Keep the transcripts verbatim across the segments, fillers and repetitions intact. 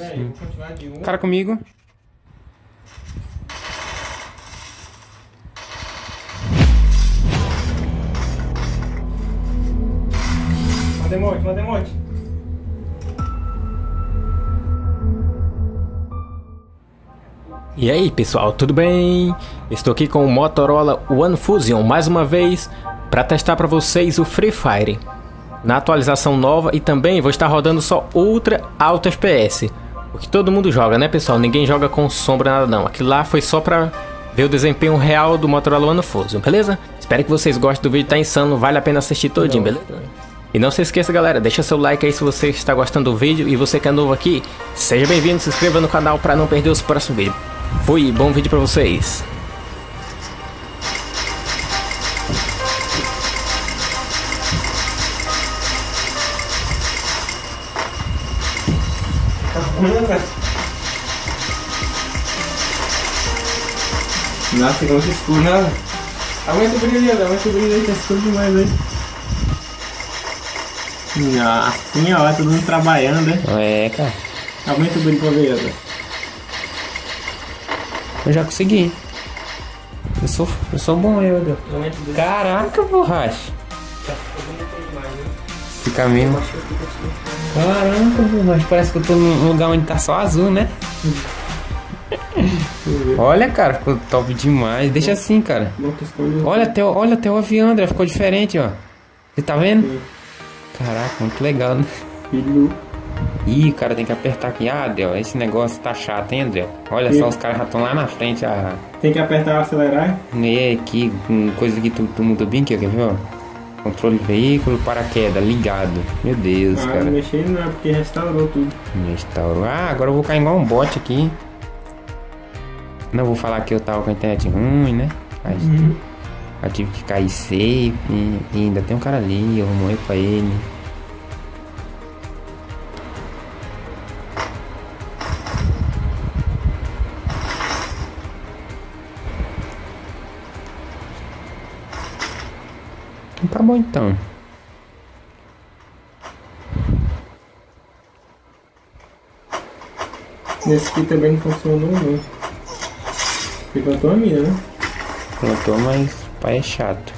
Peraí, vou continuar de um. Cara comigo. Manda emote, manda emote. E aí pessoal, tudo bem? Estou aqui com o Motorola One Fusion mais uma vez para testar para vocês o Free Fire na atualização nova, e também vou estar rodando só Ultra Alto F P S, o que todo mundo joga, né pessoal? Ninguém joga com sombra nada não, aquilo lá foi só para ver o desempenho real do Motorola One Fusion, beleza? Espero que vocês gostem do vídeo, tá insano, vale a pena assistir todinho, beleza? E não se esqueça galera, deixa seu like aí se você está gostando do vídeo, e você que é novo aqui, seja bem-vindo, se inscreva no canal para não perder os próximos vídeos. Fui, bom vídeo pra vocês. Nossa, como que escuro, né? Aumenta o brilho, aumenta o brilho aí, tá escuro demais aí. Assim, ó, todo mundo trabalhando, né? É, cara. Aumenta o brilho pra ver, ó. Eu já consegui. Eu sou, eu sou bom, eu. Caraca, borracha. Fica mesmo. Caraca, borracha. Parece que eu tô num lugar onde tá só azul, né? Olha, cara, ficou top demais. Deixa assim, cara. Olha até, olha até o avião, André. Ficou diferente, ó. Você tá vendo? Caraca, muito legal, né? Ih, o cara tem que apertar aqui. Ah, Deus, esse negócio tá chato, hein, André? Olha e... só, os caras já estão lá na frente. Ah. Tem que apertar o acelerar? É, aqui, coisa que tu, tu mudou bem aqui, quer ver, ó? Controle de veículo, paraquedas, ligado. Meu Deus, ah, cara. Não mexei não, é porque restaurou tudo. Restaurou. Ah, agora eu vou cair igual um bot aqui. Não vou falar que eu tava com a internet ruim, né? Mas uhum. Eu tive que cair safe. E ainda tem um cara ali, eu vou morrer pra ele. Tá bom então. Esse aqui também não funcionou não. Você plantou a mina, né? Plantou, mas o pai é chato.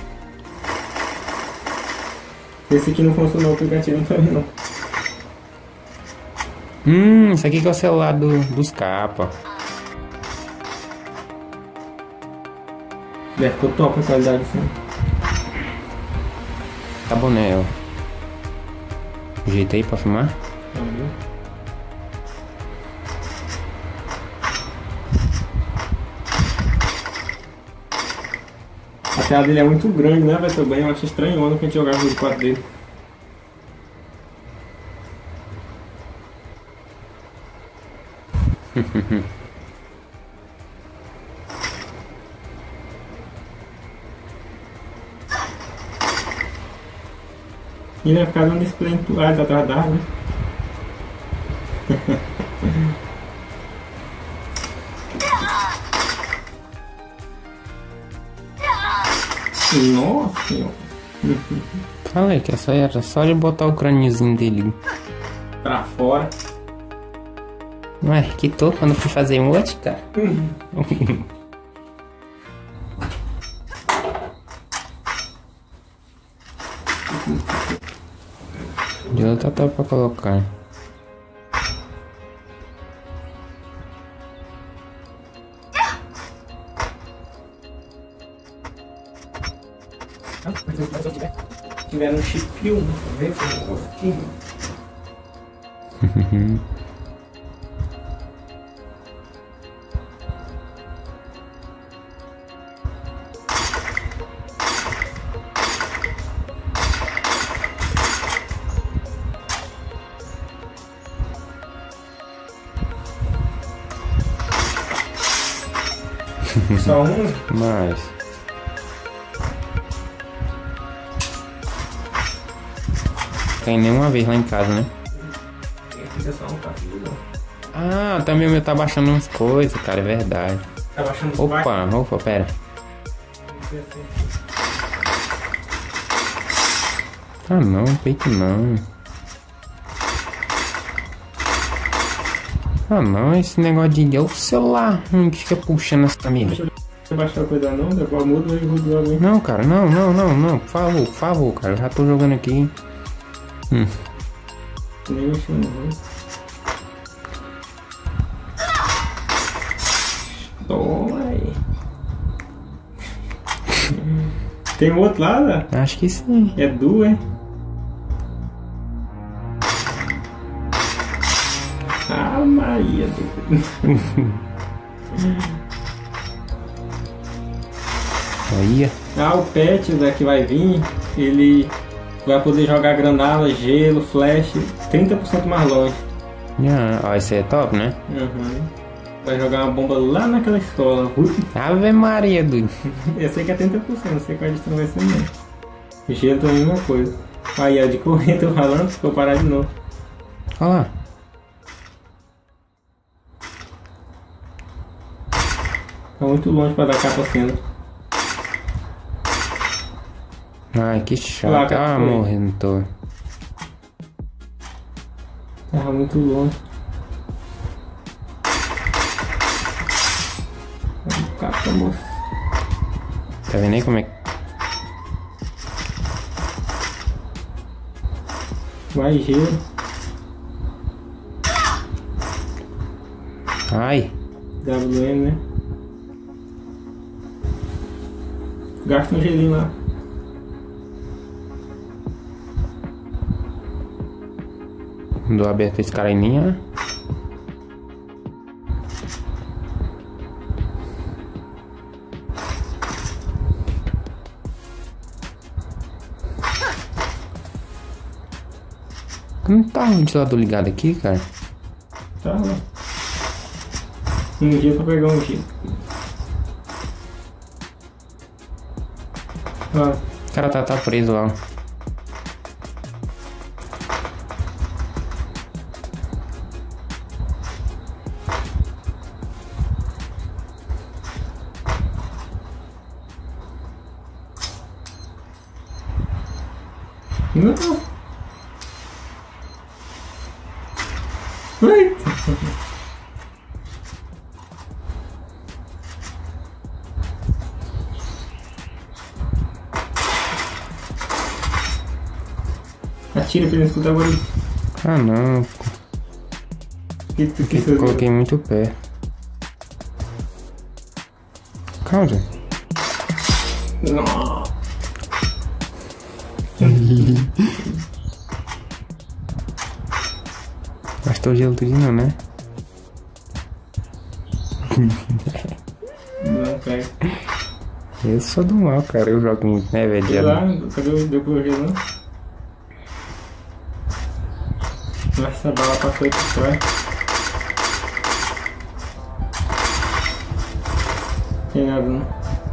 Esse aqui não funcionou, o aplicativo também não. Hum, isso aqui que é o celular do, dos capa. É, ficou top a qualidade assim. Tá bom, né? O jeito aí pra filmar? Uhum. A tela dele é muito grande, né, velho? Também eu acho estranho quando a gente jogava no quatro dele. E vai ficar dando display em tudo, tá atrás da árvore. Nossa senhora. Falei que essa era só de botar o crâniozinho dele pra fora. Ué, quitou quando fui fazer emote, cara. De outra tá pra colocar. Se tiver no chipio, vê como aqui. Só um? Mas tem nenhuma vez lá em casa, né? Ah, também o meu tá baixando umas coisas, cara, é verdade. Tá baixando os Opa, baixos? opa, pera. Ah não, peito não. Ah não, esse negócio de... É o celular ruim que fica puxando essa merda. Deixa eu baixar a coisa não, depois eu mudo e mudo logo. Não, cara, não, não, não, não. Por favor, por favor, cara. Eu já tô jogando aqui. Hum. Nem mexeu não. Toma aí. Tem um outro lado? Né? Acho que sim. É duas, hein? Ah, Maria do... Aí. Ah, o pet daqui vai vir, ele vai poder jogar granada, gelo, flash, trinta por cento mais longe. Ah, ó, esse é top, né? Uhum. Vai jogar uma bomba lá naquela escola. Ave Maria, doido. Eu sei que é trinta por cento, não sei qual a não vai ser mesmo. Gelo também é a mesma coisa. Aí, a de corrente eu falando, ficou parar de novo. Olha lá. Tá muito longe pra dar capa cena. Ai, que chato. Lá, Ah, foi. morrendo, tô. Tava muito longe. Capa, moça. Tá vendo aí como é que... Vai gelo. Ai. W M, né? Gasta um gelinho lá. Mandou aberto esse cara aí, ninha. Não tá o ventilador ligado aqui, cara? Tá lá. Um dia pra pegar um dia. Ó. O cara tá, tá preso lá. Não. Ai. Atira pra ele escutar o barulho. Ah não, Que tu que quis fazer? coloquei muito pé. Calma, Zé. Não. Gastou o gelo tudinho, né? Não, cara. Eu sou do mal, cara. Eu jogo muito, né, velho? Sei lá, cadê o deu pro gelo? Nossa, essa bala passou aí por trás. Tem nada não.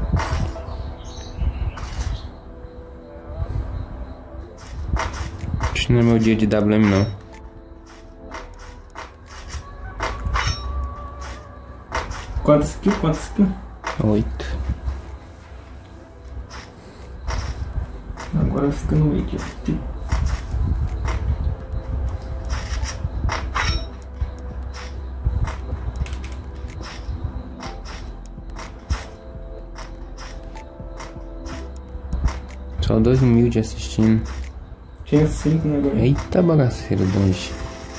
Isso não é meu dia de W M, não. Quantas kills? Quantas kills? Oito. Agora fica no vídeo. Só dois humildes assistindo. Tinha cinco né, agora. Eita bagaceira, dois.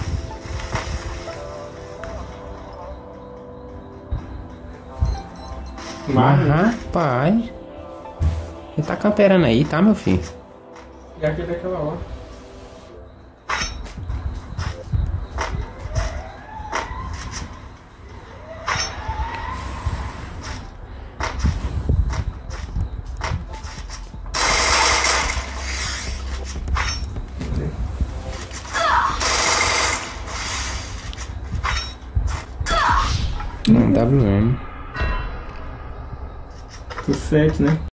Mas Mas, rapaz, ele tá camperando aí, tá, meu filho? já que é daquela hora. Não, W M. O sete, né?